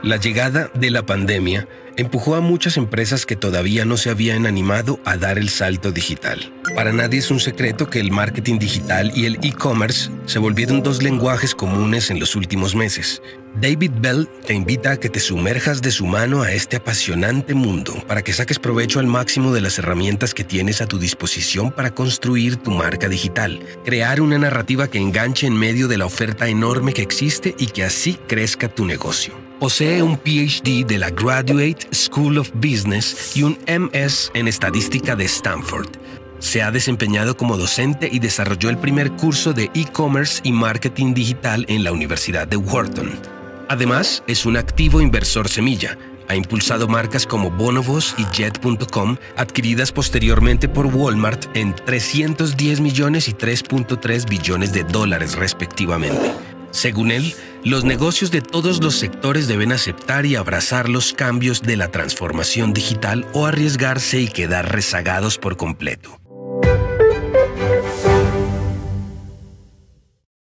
La llegada de la pandemia empujó a muchas empresas que todavía no se habían animado a dar el salto digital. Para nadie es un secreto que el marketing digital y el e-commerce se volvieron dos lenguajes comunes en los últimos meses. David Bell te invita a que te sumerjas de su mano a este apasionante mundo para que saques provecho al máximo de las herramientas que tienes a tu disposición para construir tu marca digital, crear una narrativa que enganche en medio de la oferta enorme que existe y que así crezca tu negocio. Posee un PhD de la Graduate School of Business y un MS en Estadística de Stanford. Se ha desempeñado como docente y desarrolló el primer curso de e-commerce y marketing digital en la Universidad de Wharton. Además, es un activo inversor semilla. Ha impulsado marcas como Bonobos y Jet.com, adquiridas posteriormente por Walmart en 310 millones y 3.3 billones de dólares respectivamente. Según él, los negocios de todos los sectores deben aceptar y abrazar los cambios de la transformación digital o arriesgarse y quedar rezagados por completo.